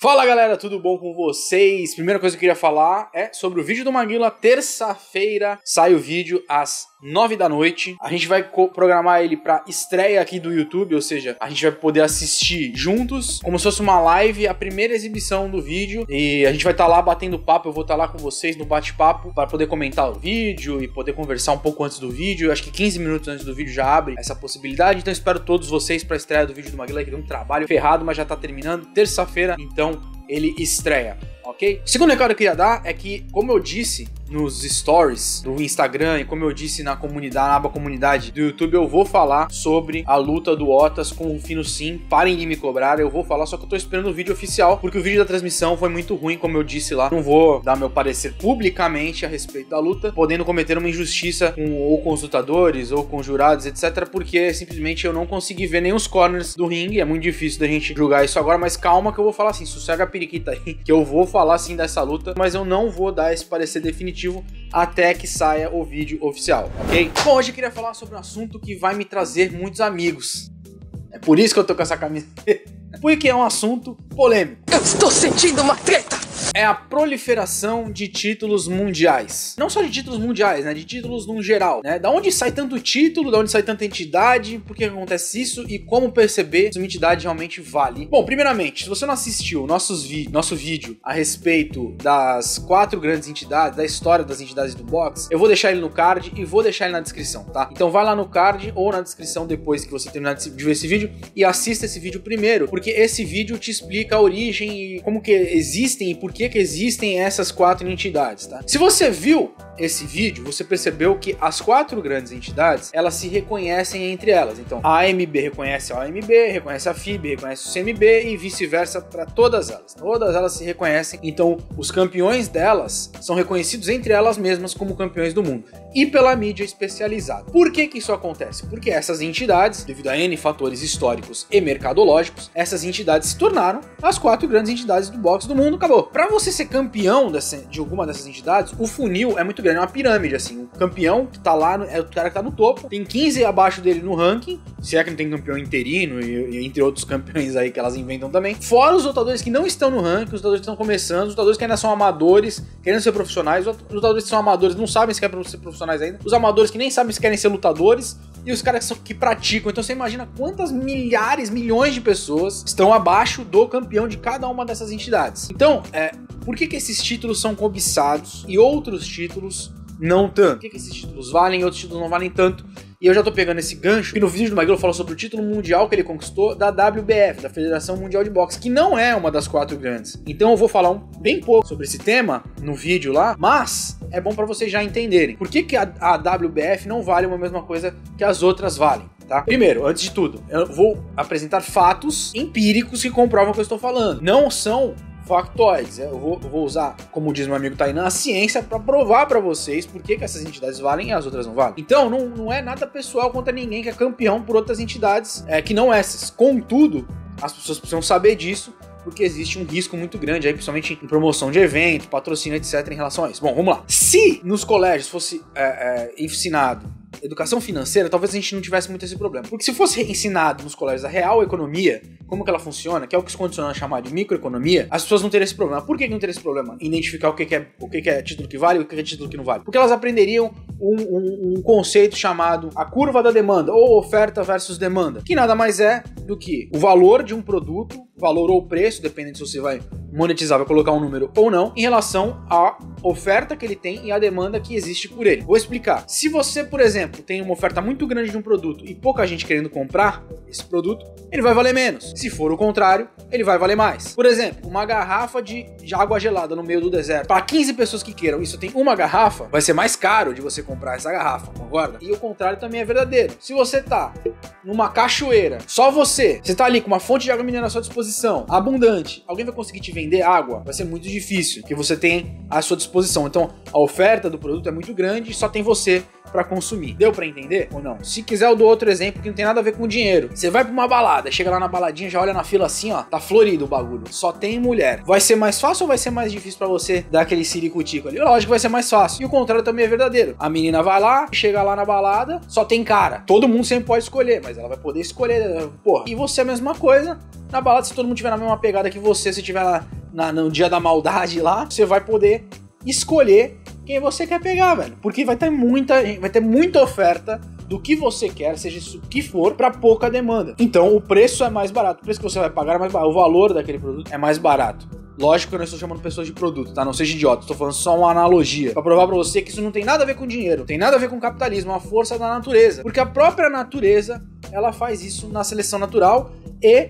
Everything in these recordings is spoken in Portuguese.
Fala galera, tudo bom com vocês? Primeira coisa que eu queria falar é sobre o vídeo do Maguila. Terça-feira sai o vídeo às 9 da noite. A gente vai programar ele pra estreia aqui do YouTube, ou seja, a gente vai poder assistir juntos, como se fosse uma live, a primeira exibição do vídeo. E a gente vai estar lá batendo papo, eu vou estar lá com vocês no bate-papo para poder comentar o vídeo e poder conversar um pouco antes do vídeo. Eu acho que 15 minutos antes do vídeo já abre essa possibilidade, então espero todos vocês pra estreia do vídeo do Maguila, que deu um trabalho ferrado, mas já tá terminando. Terça-feira, então ele estreia, ok? O segundo recado que eu queria dar é que, como eu disse nos stories do Instagram e como eu disse na comunidade, na aba comunidade do YouTube, eu vou falar sobre a luta do Otas com o Rufino Sim. Parem de me cobrar, eu vou falar, só que eu tô esperando o vídeo oficial, porque o vídeo da transmissão foi muito ruim, como eu disse lá. Não vou dar meu parecer publicamente a respeito da luta, podendo cometer uma injustiça com os lutadores ou com jurados, etc, porque simplesmente eu não consegui ver nem os corners do ringue. É muito difícil da gente julgar isso agora, mas calma que eu vou falar assim, sossega a periquita aí, que eu vou falar assim dessa luta, mas eu não vou dar esse parecer definitivo até que saia o vídeo oficial, ok? Bom, hoje eu queria falar sobre um assunto que vai me trazer muitos amigos. É por isso que eu tô com essa camiseta, porque é um assunto polêmico. Eu estou sentindo uma treta! É a proliferação de títulos mundiais. Não só de títulos mundiais, né? De títulos no geral, né? Da onde sai tanto título, da onde sai tanta entidade, por que acontece isso e como perceber se uma entidade realmente vale. Bom, primeiramente, se você não assistiu nosso vídeo a respeito das 4 grandes entidades, da história das entidades do boxe, eu vou deixar ele no card e vou deixar ele na descrição, tá? Então vai lá no card ou na descrição depois que você terminar de ver esse vídeo e assista esse vídeo primeiro, porque esse vídeo te explica a origem e como que existem e por que existem essas 4 entidades, tá? Se você viu esse vídeo, você percebeu que as 4 grandes entidades, elas se reconhecem entre elas. Então, a AMB reconhece a AMB, reconhece a FIB, reconhece o CMB e vice-versa para todas elas. Todas elas se reconhecem. Então, os campeões delas são reconhecidos entre elas mesmas como campeões do mundo e pela mídia especializada. Por que isso acontece? Porque essas entidades, devido a N fatores históricos e mercadológicos, essas entidades se tornaram as 4 grandes entidades do boxe do mundo. Acabou. Para você ser campeão de alguma dessas entidades, o funil é muito grande, é uma pirâmide, assim. O campeão que tá lá, é o cara que tá no topo, tem 15 abaixo dele no ranking, se é que não tem campeão interino e entre outros campeões aí que elas inventam também. Fora os lutadores que não estão no ranking, os lutadores que estão começando, os lutadores que ainda são amadores, querendo ser profissionais, os lutadores que são amadores não sabem se querem ser profissionais ainda, os amadores que nem sabem se querem ser lutadores, e os caras que praticam. Então você imagina quantas milhares, milhões de pessoas estão abaixo do campeão de cada uma dessas entidades. Então, por que esses títulos são cobiçados e outros títulos não tanto? Por que esses títulos valem e outros títulos não valem tanto? E eu já tô pegando esse gancho, que no vídeo do Maguila eu falo sobre o título mundial que ele conquistou da WBF, da Federação Mundial de Boxe, que não é uma das 4 grandes. Então eu vou falar bem pouco sobre esse tema no vídeo lá, mas é bom pra vocês já entenderem. Por que a WBF não vale uma mesma coisa que as outras valem? Tá? Primeiro, antes de tudo, eu vou apresentar fatos empíricos que comprovam o que eu estou falando. Não são factoides. Eu vou usar, como diz meu amigo Tainan, a ciência para provar para vocês por que essas entidades valem e as outras não valem. Então, não é nada pessoal contra ninguém que é campeão por outras entidades que não essas. Contudo, as pessoas precisam saber disso, porque existe um risco muito grande aí, principalmente em promoção de evento, patrocínio, etc, em relação a isso. Bom, vamos lá. Se nos colégios fosse ensinado educação financeira, talvez a gente não tivesse muito esse problema. Porque se fosse ensinado nos colégios a real economia, como que ela funciona, que é o que os condicionados chamam de microeconomia, as pessoas não teriam esse problema. Por que não teria esse problema? Identificar o que é título que vale e o que é título que não vale. Porque elas aprenderiam um conceito chamado a curva da demanda, ou oferta versus demanda, que nada mais é do que o valor de um produto, valor ou preço, dependendo se você vai monetizar, vai colocar um número ou não, em relação à oferta que ele tem e à demanda que existe por ele. Vou explicar. Se você, por exemplo, tem uma oferta muito grande de um produto e pouca gente querendo comprar esse produto, ele vai valer menos. Se for o contrário, ele vai valer mais. Por exemplo, uma garrafa de água gelada no meio do deserto, para 15 pessoas que queiram, isso tem uma garrafa, vai ser mais caro de você comprar essa garrafa, concorda? E o contrário também é verdadeiro. Se você tá numa cachoeira, só você tá ali com uma fonte de água mineral à sua disposição, abundante, alguém vai conseguir te vender água? Vai ser muito difícil, porque você tem à sua disposição. Então, a oferta do produto é muito grande e só tem você para consumir. Deu para entender ou não? Se quiser eu dou outro exemplo que não tem nada a ver com dinheiro. Você vai para uma balada, chega lá na baladinha, já olha na fila assim, ó, tá florido o bagulho, só tem mulher. Vai ser mais fácil ou vai ser mais difícil para você dar aquele ciricutico ali? Lógico que vai ser mais fácil. E o contrário também é verdadeiro. A menina vai lá, chega lá na balada, só tem cara. Todo mundo sempre pode escolher, mas ela vai poder escolher, porra. E você a mesma coisa Na balada, se todo mundo tiver na mesma pegada que você, se tiver no dia da maldade lá, você vai poder escolher quem você quer pegar, velho. Porque vai ter muita oferta do que você quer, seja isso o que for, pra pouca demanda. Então o preço é mais barato. O preço que você vai pagar é mais barato. O valor daquele produto é mais barato. Lógico que eu não estou chamando pessoas de produto, tá? Não seja idiota. Estou falando só uma analogia. Pra provar pra você que isso não tem nada a ver com dinheiro. Não tem nada a ver com capitalismo. É uma força da natureza. Porque a própria natureza, ela faz isso na seleção natural e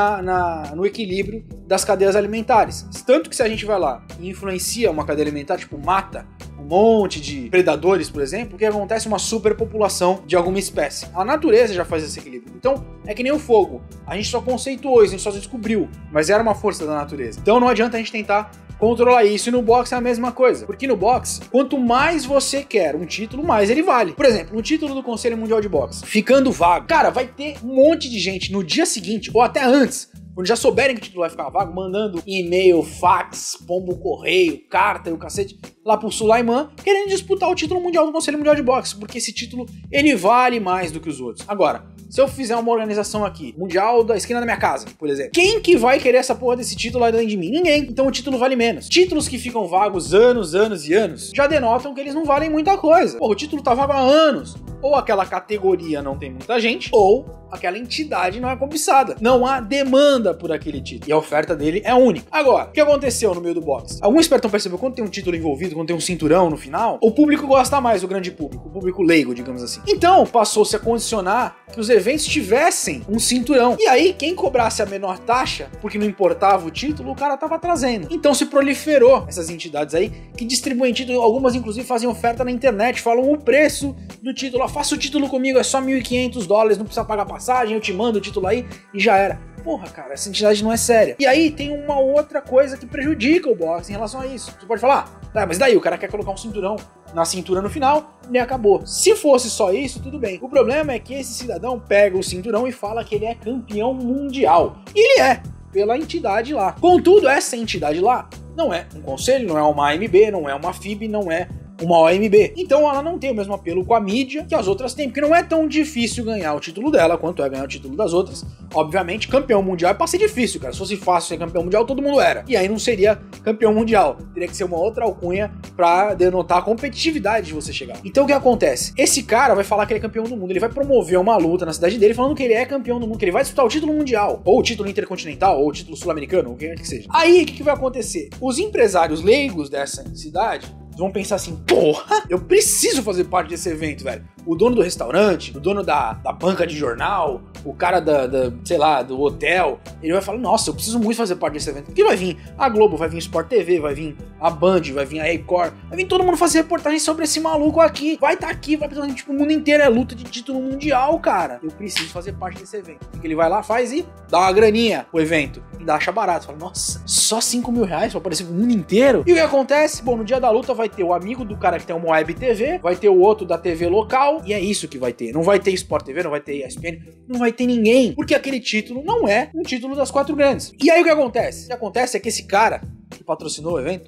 no equilíbrio das cadeias alimentares. Tanto que se a gente vai lá e influencia uma cadeia alimentar, tipo mata um monte de predadores, por exemplo, o que acontece? Uma superpopulação de alguma espécie. A natureza já faz esse equilíbrio. Então, é que nem o fogo. A gente só conceituou isso, a gente só descobriu, mas era uma força da natureza. Então não adianta a gente tentar controlar isso. E no boxe é a mesma coisa. Porque no boxe, quanto mais você quer um título, mais ele vale. Por exemplo, um título do Conselho Mundial de Boxe ficando vago, cara, vai ter um monte de gente no dia seguinte, ou até antes, quando já souberem que o título vai ficar vago, mandando e-mail, fax, pombo correio, carta e o cacete lá pro Sulaiman, querendo disputar o título mundial do Conselho Mundial de Boxe, porque esse título, ele vale mais do que os outros. Agora, se eu fizer uma organização aqui, mundial da esquina da minha casa, por exemplo, quem que vai querer essa porra desse título lá dentro de mim? Ninguém. Então o título vale menos. Títulos que ficam vagos anos e anos, já denotam que eles não valem muita coisa. Porra, o título tá vago há anos. Ou aquela categoria não tem muita gente, ou aquela entidade não é cobiçada. Não há demanda por aquele título. E a oferta dele é única. Agora, o que aconteceu no meio do boxe? Algum espertão percebeu quando tem um título envolvido, quando tem um cinturão no final, o público gosta mais, o grande público, o público leigo, digamos assim. Então, passou-se a condicionar que os eventos tivessem um cinturão. E aí, quem cobrasse a menor taxa, porque não importava o título, o cara tava trazendo. Então se proliferou essas entidades aí que distribuem título, algumas inclusive fazem oferta na internet, falam o preço do título. Ó, faça o título comigo, é só $1.500, não precisa pagar passagem, eu te mando o título aí e já era. Porra, cara, essa entidade não é séria. E aí tem uma outra coisa que prejudica o boxe em relação a isso. Você pode falar, mas daí o cara quer colocar um cinturão na cintura no final, e acabou. Se fosse só isso, tudo bem. O problema é que esse cidadão pega o cinturão e fala que ele é campeão mundial. E ele é, pela entidade lá. Contudo, essa entidade lá não é um conselho, não é uma AMB, não é uma FIB, não é uma OMB. Então ela não tem o mesmo apelo com a mídia que as outras têm, porque não é tão difícil ganhar o título dela quanto é ganhar o título das outras. Obviamente, campeão mundial é pra ser difícil, cara. Se fosse fácil ser campeão mundial, todo mundo era. E aí não seria campeão mundial. Teria que ser uma outra alcunha pra denotar a competitividade de você chegar. Então o que acontece? Esse cara vai falar que ele é campeão do mundo, ele vai promover uma luta na cidade dele falando que ele é campeão do mundo, que ele vai disputar o título mundial, ou o título intercontinental, ou o título sul-americano, ou o que quer que seja. Aí o que vai acontecer? Os empresários leigos dessa cidade vão pensar assim, porra, eu preciso fazer parte desse evento, velho. O dono do restaurante, o dono da banca de jornal, o cara sei lá, do hotel, ele vai falar, nossa, eu preciso muito fazer parte desse evento. Porque vai vir a Globo, vai vir Sport TV, vai vir a Band, vai vir a Record, vai vir todo mundo fazer reportagem sobre esse maluco aqui. Vai estar aqui, vai estar, tipo, o mundo inteiro é luta de título mundial, cara. Eu preciso fazer parte desse evento. Porque ele vai lá, faz e dá uma graninha o evento. E acha barato. Fala, nossa, só R$5.000 pra aparecer pro mundo inteiro? E o que acontece? Bom, no dia da luta vai ter o amigo do cara que tem uma web TV, vai ter o outro da TV local, e é isso que vai ter. Não vai ter Sport TV, não vai ter ESPN, não vai ter ninguém, porque aquele título não é um título das 4 grandes. E aí o que acontece? O que acontece é que esse cara que patrocinou o evento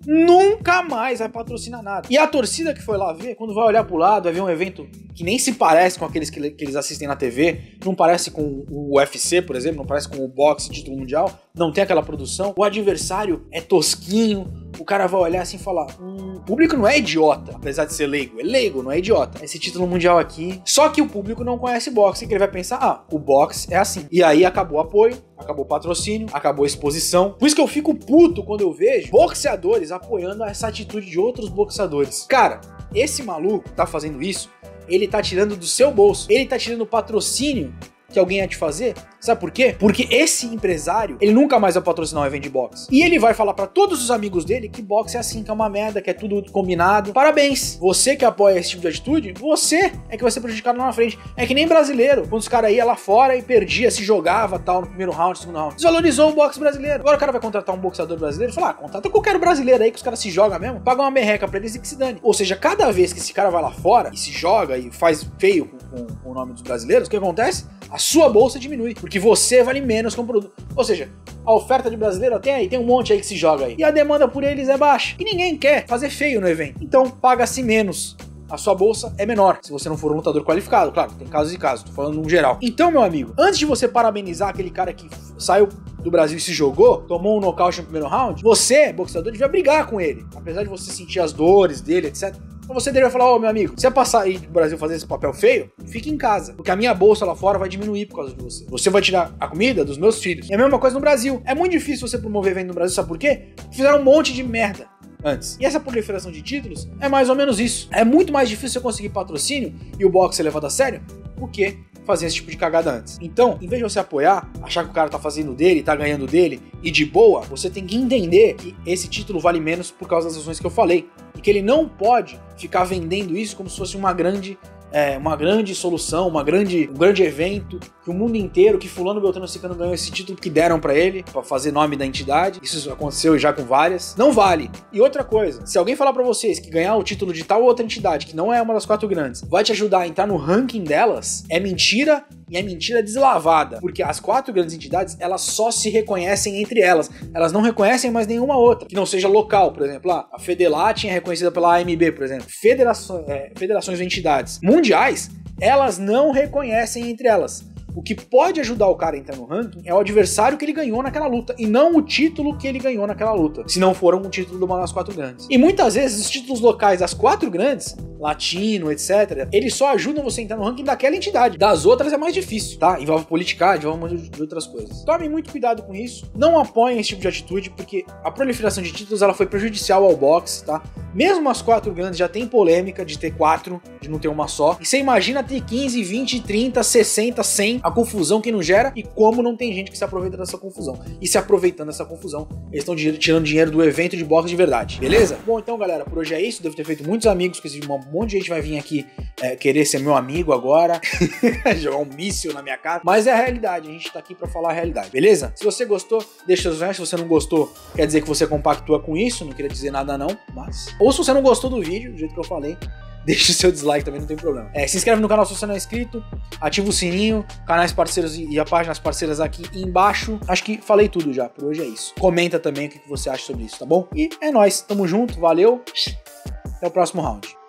nunca mais vai patrocinar nada. E a torcida que foi lá ver, quando vai olhar pro lado, vai ver um evento que nem se parece com aqueles que eles assistem na TV, não parece com o UFC, por exemplo, não parece com o boxe título mundial, não tem aquela produção, o adversário é tosquinho, o cara vai olhar assim e falar, o público não é idiota, apesar de ser leigo, é leigo, não é idiota. Esse título mundial aqui, só que o público não conhece boxe, que ele vai pensar, o boxe é assim. E aí acabou o apoio, acabou o patrocínio, acabou a exposição. Por isso que eu fico puto quando eu vejo boxeadores apoiando essa atitude de outros boxeadores. Cara, esse maluco tá fazendo isso, ele tá tirando do seu bolso, ele tá tirando o patrocínio que alguém ia te fazer. Sabe por quê? Porque esse empresário, ele nunca mais vai patrocinar um evento de boxe. E ele vai falar pra todos os amigos dele que boxe é assim, que é uma merda, que é tudo combinado. Parabéns! Você que apoia esse tipo de atitude, você é que vai ser prejudicado lá na frente. É que nem brasileiro, quando os caras iam lá fora e perdia, se jogava tal, no primeiro round, no segundo round. Desvalorizou o boxe brasileiro. Agora o cara vai contratar um boxeador brasileiro e falar, contrata qualquer brasileiro aí que os caras se jogam mesmo, paga uma merreca pra eles e que se dane. Ou seja, cada vez que esse cara vai lá fora e se joga e faz feio com o nome dos brasileiros, o que acontece? A sua bolsa diminui, porque você vale menos que um produto. Ou seja, a oferta de brasileiro tem um monte aí que se joga aí. E a demanda por eles é baixa. E ninguém quer fazer feio no evento. Então, paga-se menos a sua bolsa é menor, se você não for um lutador qualificado. Claro, tem casos e casos, tô falando no geral. Então, meu amigo, antes de você parabenizar aquele cara que saiu do Brasil e se jogou, tomou um nocaute no primeiro round, você, boxeador, devia brigar com ele. Apesar de você sentir as dores dele, etc., então você deveria falar, meu amigo, se você passar aí do Brasil fazer esse papel feio, fique em casa, porque a minha bolsa lá fora vai diminuir por causa de você. Você vai tirar a comida dos meus filhos. É a mesma coisa no Brasil. É muito difícil você promover venda no Brasil, sabe por quê? Fizeram um monte de merda antes. E essa proliferação de títulos é mais ou menos isso. É muito mais difícil você conseguir patrocínio e o boxe ser levado a sério, porque fazer esse tipo de cagada antes. Então, em vez de você apoiar, achar que o cara tá fazendo dele, tá ganhando dele, e de boa, você tem que entender que esse título vale menos por causa das razões que eu falei. E que ele não pode ficar vendendo isso como se fosse uma grande solução, um grande evento, que o mundo inteiro, que fulano, beltrano, ciclano ganhou esse título que deram pra ele, pra fazer nome da entidade. Isso aconteceu já com várias. Não vale. E outra coisa, se alguém falar pra vocês que ganhar o título de tal outra entidade, que não é uma das 4 grandes, vai te ajudar a entrar no ranking delas, é mentira, e é mentira deslavada. Porque as 4 grandes entidades, elas só se reconhecem entre elas. Elas não reconhecem mais nenhuma outra, que não seja local, por exemplo. A Fedelatin é reconhecida pela AMB, por exemplo. Federações de entidades mundiais, elas não reconhecem entre elas. O que pode ajudar o cara a entrar no ranking é o adversário que ele ganhou naquela luta, e não o título que ele ganhou naquela luta, se não for um título de uma das 4 grandes. E muitas vezes os títulos locais das 4 grandes, latino, etc., eles só ajudam você a entrar no ranking daquela entidade. Das outras é mais difícil, tá? Envolve politicagem, envolve um monte de outras coisas. Tomem muito cuidado com isso, não apoiem esse tipo de atitude, porque a proliferação de títulos ela foi prejudicial ao boxe, tá? Mesmo as 4 grandes já tem polêmica de ter 4, de não ter uma só. E você imagina ter 15, 20, 30, 60, 100, a confusão que não gera e como não tem gente que se aproveita dessa confusão. E se aproveitando dessa confusão, eles estão tirando dinheiro do evento de boxe de verdade, beleza? Bom, então galera, por hoje é isso. Devo ter feito muitos amigos, porque um monte de gente vai vir aqui querer ser meu amigo agora, jogar um míssil na minha cara. Mas é a realidade, a gente tá aqui pra falar a realidade, beleza? Se você gostou, deixa seus likes. Se você não gostou, quer dizer que você compactua com isso, não queria dizer nada não, mas... Ou se você não gostou do vídeo, do jeito que eu falei, deixa o seu dislike também, não tem problema. Se inscreve no canal se você não é inscrito, ativa o sininho, canais parceiros e as páginas parceiras aqui embaixo. Acho que falei tudo já, por hoje é isso. Comenta também o que você acha sobre isso, tá bom? E é nóis, tamo junto, valeu, até o próximo round.